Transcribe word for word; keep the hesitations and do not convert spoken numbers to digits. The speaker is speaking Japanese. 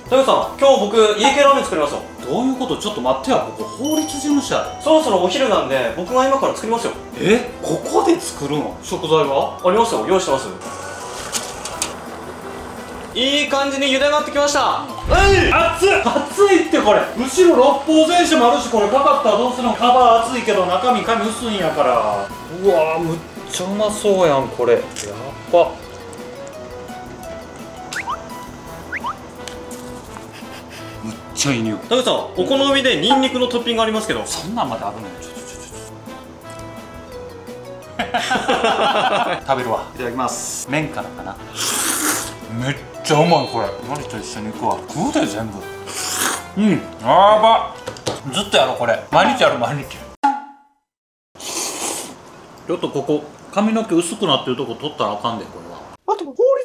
田口さん、今日僕家系ラーメン作りますよ。 どういうこと？ちょっと待ってや、ここ法律事務所やで。 そろそろお昼なんで僕が今から作りますよ。 え、ここで作るの？食材はありますよ、用意してます。いい感じに茹で上がってきました。はい、 熱い熱いって。これ後ろ六法全紙もあるし、これかかったらどうするの？カバー熱いけど中身紙薄いんやから。うわー、むっちゃうまそうやんこれ。やっば。むっちゃいい匂い。 田口さん、お好みでニンニクのトッピングありますけど。 そんなんまであるの？ちょちょちょちょ食べるわ。いただきます。麺からかな。めっちゃうまいこれ。何と一緒に行くわ。食うで全部。うん、やば。ずっとやろこれ。毎日やる毎日。ちょっとここ髪の毛薄くなってるとこ取ったらあかんでこれは。 あと法